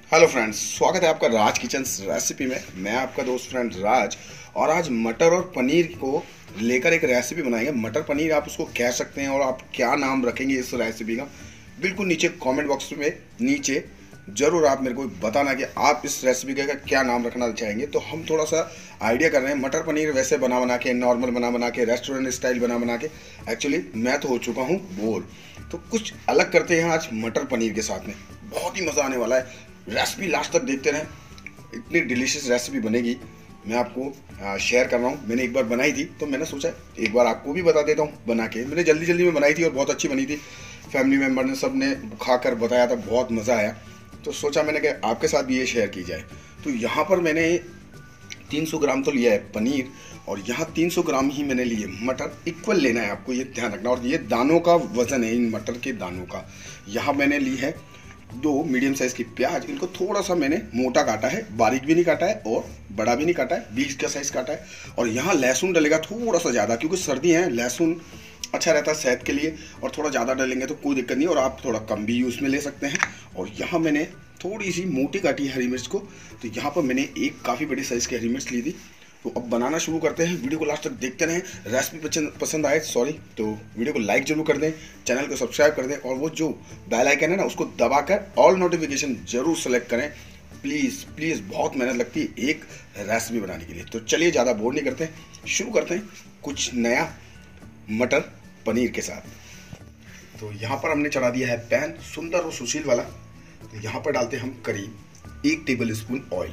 Hello friends, स्वागत है आपका राज किचन रेसिपी में। मैं आपका दोस्त फ्रेंड राज। और आज मटर और पनीर को लेकर एक रेसिपी बनाएंगे। मटर पनीर आप उसको कह सकते हैं। और आप क्या नाम रखेंगे इस रेसिपी का, बिल्कुल नीचे कमेंट बॉक्स में नीचे ज़रूर आप मेरे को बताना कि आप इस रेसिपी का क्या नाम रखना चाहेंगे। तो हम थोड़ा सा आइडिया कर रहे हैं। मटर पनीर वैसे बना बना के, नॉर्मल बना बना के, रेस्टोरेंट स्टाइल बना बना के एक्चुअली मैं तो हो चुका हूँ बोर। तो कुछ अलग करते हैं आज मटर पनीर के साथ में। बहुत ही मज़ा आने वाला है। रेसिपी लास्ट तक देखते रहें, इतनी डिलीशियस रेसिपी बनेगी। मैं आपको शेयर कर रहा हूँ। मैंने एक बार बनाई थी तो मैंने सोचा एक बार आपको भी बता देता हूँ बना के। मैंने जल्दी जल्दी में बनाई थी और बहुत अच्छी बनी थी। फैमिली मेम्बर ने सब ने खाकर बताया था बहुत मज़ा आया। तो सोचा मैंने कि आपके साथ भी ये शेयर की जाए। तो यहाँ पर मैंने 300 ग्राम तो लिया है पनीर, और यहाँ 300 ग्राम ही मैंने लिए मटर। इक्वल लेना है आपको, ये ध्यान रखना। और ये दानों का वजन है इन मटर के दानों का। यहाँ मैंने ली है 2 मीडियम साइज़ की प्याज। इनको थोड़ा सा मैंने मोटा काटा है, बारीक भी नहीं काटा है और बड़ा भी नहीं काटा है, 20 का साइज़ काटा है। और यहाँ लहसुन डलेगा थोड़ा सा ज़्यादा, क्योंकि सर्दी है, लहसुन अच्छा रहता है सेहत के लिए। और थोड़ा ज़्यादा डालेंगे तो कोई दिक्कत नहीं, और आप थोड़ा कम भी यूज़ में ले सकते हैं। और यहाँ मैंने थोड़ी सी मोटी काटी हरी मिर्च को। तो यहाँ पर मैंने एक काफ़ी बड़ी साइज़ की हरी मिर्च ली थी। तो अब बनाना शुरू करते हैं। वीडियो को लास्ट तक देखते रहें। रेसिपी पसंद आए तो वीडियो को लाइक जरूर कर दें, चैनल को सब्सक्राइब कर दें, और वो जो बेल आइकन है ना उसको दबाकर ऑल नोटिफिकेशन जरूर सेलेक्ट करें। प्लीज़ प्लीज़, बहुत मेहनत लगती है एक रेसिपी बनाने के लिए। तो चलिए ज़्यादा बोर नहीं करते, शुरू करते हैं कुछ नया मटर पनीर के साथ। तो यहाँ पर हमने चढ़ा दिया है पैन, सुंदर और सुशील वाला। तो यहाँ पर डालते हैं हम करीब 1 टेबल स्पून ऑयल।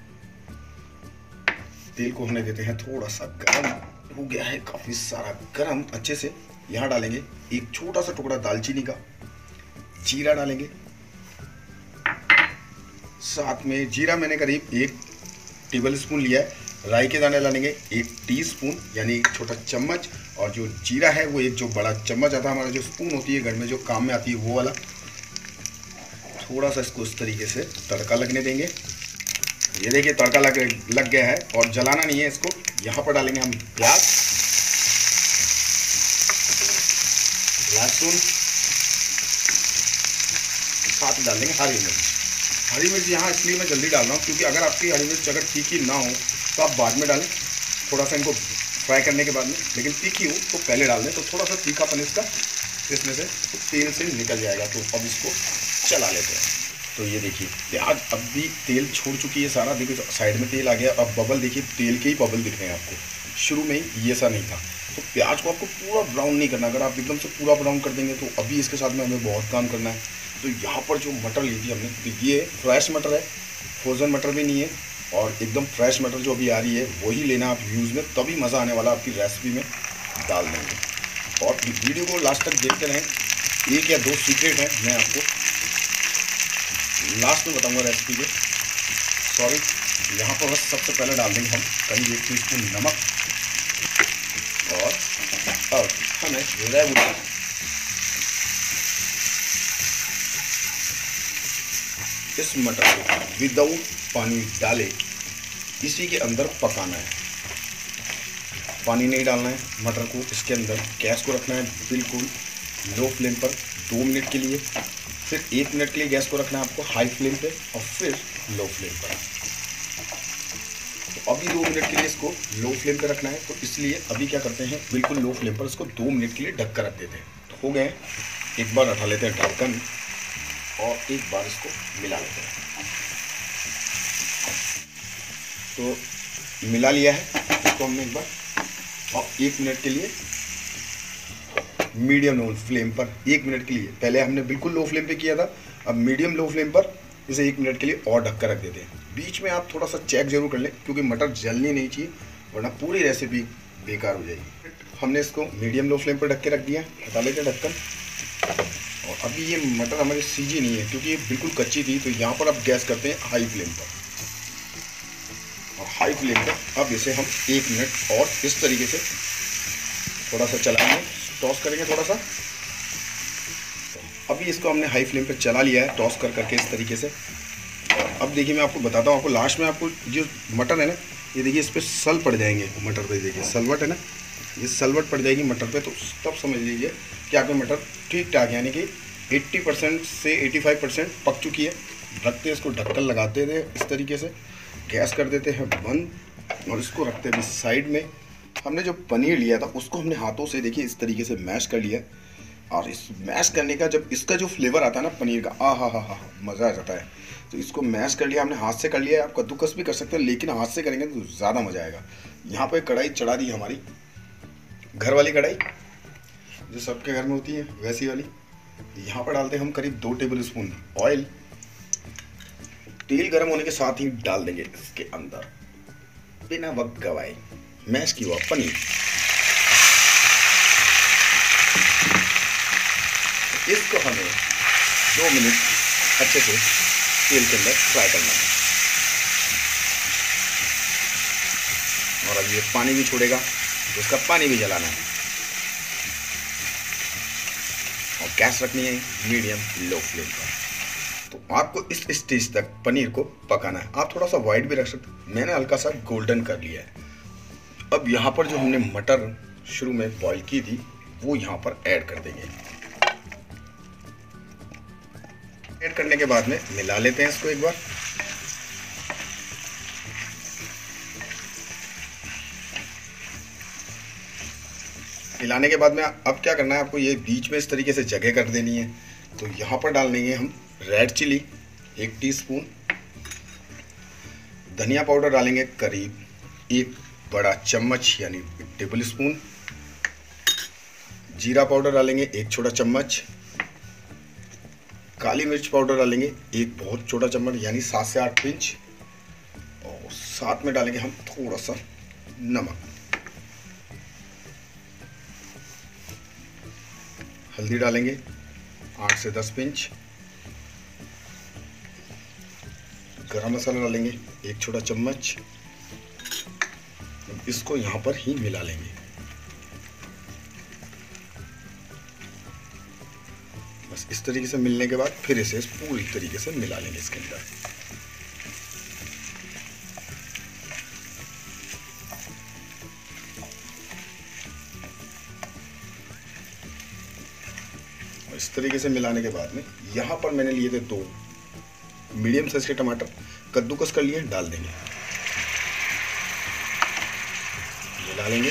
तेल को होने देते हैं थोड़ा सा गर्म। हो गया है काफ़ी सारा गर्म अच्छे से। यहाँ डालेंगे एक छोटा सा टुकड़ा दालचीनी का, जीरा डालेंगे। साथ में जीरा मैंने करीब 1 टेबल स्पून लिया है। राई के दाने डालेंगे 1 टीस्पून, यानी एक छोटा चम्मच। और जो जीरा है वो एक जो बड़ा चम्मच आता है हमारा, जो स्पून होती है घर में जो काम में आती है वो वाला। थोड़ा सा इसको इस तरीके से तड़का लगने देंगे। ये देखिए तड़का लग गया है, और जलाना नहीं है इसको। यहाँ पर डालेंगे हम प्याज, लहसुन, साथ डालेंगे हरी मिर्च। हरी मिर्च यहाँ इसलिए मैं जल्दी डाल रहा हूँ क्योंकि अगर आपकी हरी मिर्च अगर तीखी ना हो तो आप बाद में डालें, थोड़ा सा इनको फ्राई करने के बाद में। लेकिन तीखी हो तो पहले डाल दें, तो थोड़ा सा तीखापन इसका इसमें से तो तेल से निकल जाएगा। तो अब इसको चला लेते हैं। तो ये देखिए प्याज अब भी तेल छोड़ चुकी है सारा। देखिए साइड में तेल आ गया। अब बबल देखिए, तेल के ही बबल दिख रहे हैं आपको। शुरू में ही ये सा नहीं था। तो प्याज को आपको पूरा ब्राउन नहीं करना। अगर आप एकदम से पूरा ब्राउन कर देंगे तो अभी इसके साथ में हमें बहुत काम करना है। तो यहाँ पर जो मटर ली थी हमने, तो ये फ्रेश मटर है, फ्रोज़न मटर भी नहीं है। और एकदम फ्रेश मटर जो अभी आ रही है वही लेना आप यूज़ में, तभी मज़ा आने वाला आपकी रेसिपी में डाल देंगे। और वीडियो को लास्ट तक देखते रहें। 1 या 2 सीक्रेट हैं, मैं आपको लास्ट में बताऊंगा रेसिपी के। सॉरी, यहाँ पर बस सबसे पहले डाल देंगे हम करीब 1 टीस्पून नमक। और अब हमें रेगुलर इस मटर को विदाउट पानी डाले इसी के अंदर पकाना है। पानी नहीं डालना है मटर को इसके अंदर। गैस को रखना है बिल्कुल लो फ्लेम पर 2 मिनट के लिए। फिर 1 मिनट के लिए गैस को रखना है आपको हाई फ्लेम पे, और फिर लो फ्लेम पर। तो अभी 2 मिनट के लिए इसको लो फ्लेम पे रखना है। तो इसलिए अभी क्या करते हैं, बिल्कुल लो फ्लेम पर इसको 2 मिनट के लिए ढक कर रख देते हैं। तो हो गए, एक बार हटा लेते हैं ढक्कन और एक बार इसको मिला लेते हैं। तो मिला लिया है इसको हमने एक बार, और 1 मिनट के लिए मीडियम लो फ्लेम पर 1 मिनट के लिए। पहले हमने बिल्कुल लो फ्लेम पे किया था, अब मीडियम लो फ्लेम पर इसे 1 मिनट के लिए और ढक कर रख देते हैं। बीच में आप थोड़ा सा चेक जरूर कर लें, क्योंकि मटर जलनी नहीं चाहिए, वरना पूरी रेसिपी बेकार हो जाएगी। हमने इसको मीडियम लो फ्लेम पर ढक के रख दिया। हटा लेते हैं ढक्कन। और अभी ये मटर हमारी सीजी नहीं है क्योंकि ये बिल्कुल कच्ची थी। तो यहाँ पर अब गैस करते हैं हाई फ्लेम पर, और हाई फ्लेम पर अब इसे हम 1 मिनट और इस तरीके से थोड़ा सा चलाएंगे, टॉस करेंगे थोड़ा सा। अभी इसको हमने हाई फ्लेम पे चला लिया है, टॉस कर करके इस तरीके से। अब देखिए मैं आपको बताता हूँ, आपको लास्ट में आपको जो मटर है ना, ये देखिए इस पर सल पड़ जाएंगे मटर पे। देखिए सलवट है ना, ये सलवट पड़ जाएगी मटर पे। तो तब समझ लीजिए कि आपके मटर ठीक ठाक, यानी कि 80% से 85% पक चुकी है। रखते हैं इसको, ढक्कन लगाते थे इस तरीके से, गैस कर देते हैं बंद और इसको रखते हैं साइड में। हमने जो पनीर लिया था उसको हमने हाथों से देखिए इस तरीके से मैश कर लिया। और इस मैश करने का जब इसका जो फ्लेवर आता है ना पनीर का, हा मज़ा आ जाता है। तो इसको मैश कर लिया हमने, हाथ से कर लिया है। आप कद्दूकस भी कर सकते हैं लेकिन हाथ से करेंगे तो ज़्यादा मज़ा आएगा। यहाँ पर कढ़ाई चढ़ा दी हमारी, घर वाली कढ़ाई जो सबके घर में होती है वैसी वाली। यहाँ पर डालते हैं हम करीब 2 टेबल स्पून ऑयल। तेल गर्म होने के साथ ही डाल देंगे इसके अंदर बिना वक्त गवाए मैश किया हुआ पनीर। इसको हमें 2 मिनट अच्छे से तेल के अंदर फ्राई करना है। और अब ये पानी भी छोड़ेगा तो इसका पानी भी जलाना है। और गैस रखनी है मीडियम लो फ्लेम पर। तो आपको इस स्टेज तक पनीर को पकाना है। आप थोड़ा सा वाइट भी रख सकते हैं, मैंने हल्का सा गोल्डन कर लिया है। अब यहाँ पर जो हमने मटर शुरू में बॉईल की थी वो यहाँ पर ऐड कर देंगे। ऐड करने के बाद में मिला लेते हैं इसको एक बार। मिलाने के बाद में अब क्या करना है आपको, ये बीच में इस तरीके से जगह कर देनी है। तो यहाँ पर डाल देंगे हम रेड चिली 1 टीस्पून, धनिया पाउडर डालेंगे करीब 1 बड़ा चम्मच यानी 1 टेबल स्पून, जीरा पाउडर डालेंगे 1 छोटा चम्मच, काली मिर्च पाउडर डालेंगे 1 बहुत छोटा चम्मच यानी 7 से 8 पिंच, और साथ में डालेंगे हम थोड़ा सा नमक। हल्दी डालेंगे 8 से 10 पिंच, गरम मसाला डालेंगे 1 छोटा चम्मच। इसको यहाँ पर ही मिला लेंगे। बस इस तरीके से मिलने के बाद फिर इसे पूरी तरीके से मिला लेंगे इसके अंदर। इस तरीके से मिलाने के बाद में यहाँ पर मैंने लिए थे 2 मीडियम साइज के टमाटर, कद्दूकस कर लिए, डाल देंगे, मिला लेंगे।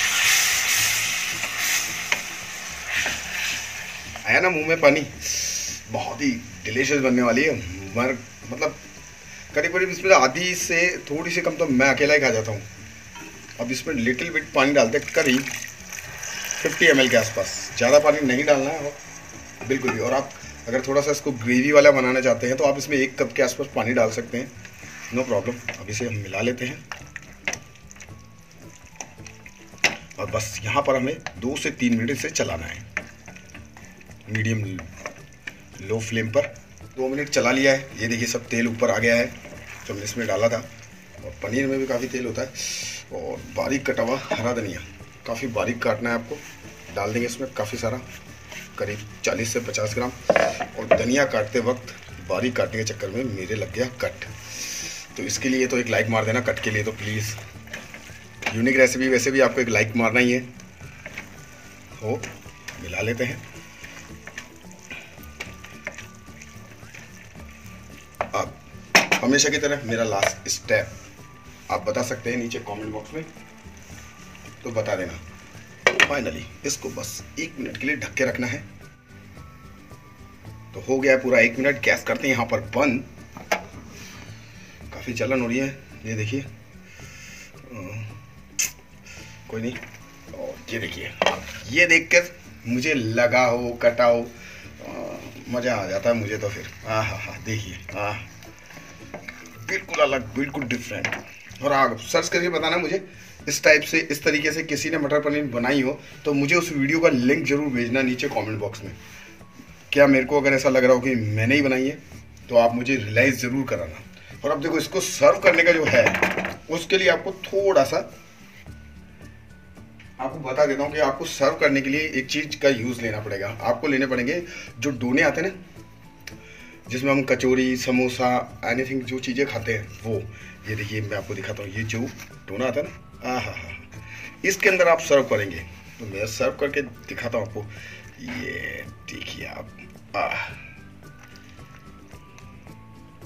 आया ना मुंह में पानी, बहुत ही डिलीशियस बनने वाली है। मतलब करीब करीब इसमें आधी से थोड़ी सी कम तो मैं अकेला ही खा जाता हूँ। अब इसमें लिटिल बिट पानी डालते हैं, करीब 50 ml के आसपास, ज़्यादा पानी नहीं डालना है बिल्कुल भी। और आप अगर थोड़ा सा इसको ग्रेवी वाला बनाना चाहते हैं तो आप इसमें 1 कप के आसपास पानी डाल सकते हैं, नो प्रॉब्लम। अब इसे हम मिला लेते हैं और बस यहाँ पर हमें 2 से 3 मिनट इसे चलाना है मीडियम लो फ्लेम पर। 2 मिनट चला लिया है, ये देखिए सब तेल ऊपर आ गया है जो हमने इसमें डाला था। और पनीर में भी काफ़ी तेल होता है। और बारीक कटा हुआ हरा धनिया, काफ़ी बारीक काटना है आपको, डाल देंगे इसमें काफ़ी सारा, करीब 40 से 50 ग्राम। और धनिया काटते वक्त बारीक काटने के चक्कर में मेरे लग गया कट, तो इसके लिए तो एक लाइक मार देना कट के लिए तो प्लीज़। यूनिक रेसिपी वैसे भी आपको एक लाइक मारना ही है। हो मिला लेते हैं। अब हमेशा की तरह मेरा लास्ट स्टेप आप बता सकते हैं नीचे कमेंट बॉक्स में, तो बता देना। फाइनली इसको बस 1 मिनट के लिए ढक के रखना है। तो हो गया पूरा 1 मिनट। गैस करते हैं यहाँ पर बंद। काफ़ी जलन हो रही है, ये देखिए, कोई नहीं। और ये देखिए, ये देखकर मुझे लगा हो कटा हो मज़ा आ जाता है मुझे तो फिर। हाँ देखिए, बिल्कुल अलग, बिल्कुल डिफरेंट। और आप सर्च करके बताना मुझे इस टाइप से, इस तरीके से किसी ने मटर पनीर बनाई हो तो मुझे उस वीडियो का लिंक जरूर भेजना नीचे कमेंट बॉक्स में। क्या मेरे को अगर ऐसा लग रहा हो कि मैंने ही बनाई है तो आप मुझे रियलाइज़ ज़रूर कराना। और अब देखो, इसको सर्व करने का जो है उसके लिए आपको थोड़ा सा आपको बता देता हूँ कि आपको सर्व करने के लिए एक चीज़ का यूज़ लेना पड़ेगा। आपको लेने पड़ेंगे जो डोने आते हैं ना, जिसमें हम कचौरी, समोसा, एनीथिंग जो चीज़ें खाते हैं वो। ये देखिए मैं आपको दिखाता हूँ, ये जो डोना आता है ना, इसके अंदर आप सर्व करेंगे। तो मैं सर्व करके दिखाता हूँ आपको। ये देखिए आप,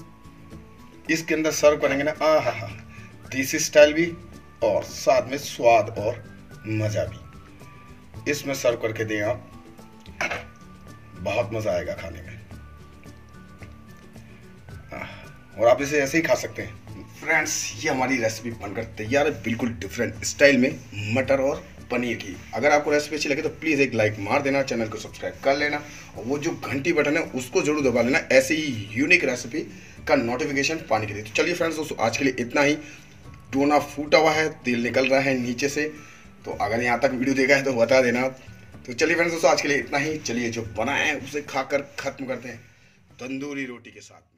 इसके अंदर सर्व करेंगे ना, आहा, देसी स्टाइल भी और साथ में स्वाद और मज़ा भी। इसमें सर्व करके दें आप, बहुत मज़ा आएगा खाने में। और आप इसे ऐसे ही खा सकते हैं। फ्रेंड्स, ये हमारी रेसिपी बनकर तैयार है, बिल्कुल डिफरेंट स्टाइल में मटर और पनीर की। अगर आपको रेसिपी अच्छी लगे तो प्लीज़ एक लाइक मार देना, चैनल को सब्सक्राइब कर लेना और वो जो घंटी बटन है उसको जरूर दबा लेना, ऐसे ही यूनिक रेसिपी का नोटिफिकेशन पाने के लिए। तो चलिए फ्रेंड्स दोस्तों, आज के लिए इतना ही। डोना फूटा हुआ है, तेल निकल रहा है नीचे से, तो अगर यहाँ तक वीडियो देखा है तो बता देना। तो चलिए फ्रेंड्स दोस्तों, आज के लिए इतना ही। चलिए जो बनाए हैं उसे खाकर खत्म करते हैं तंदूरी रोटी के साथ।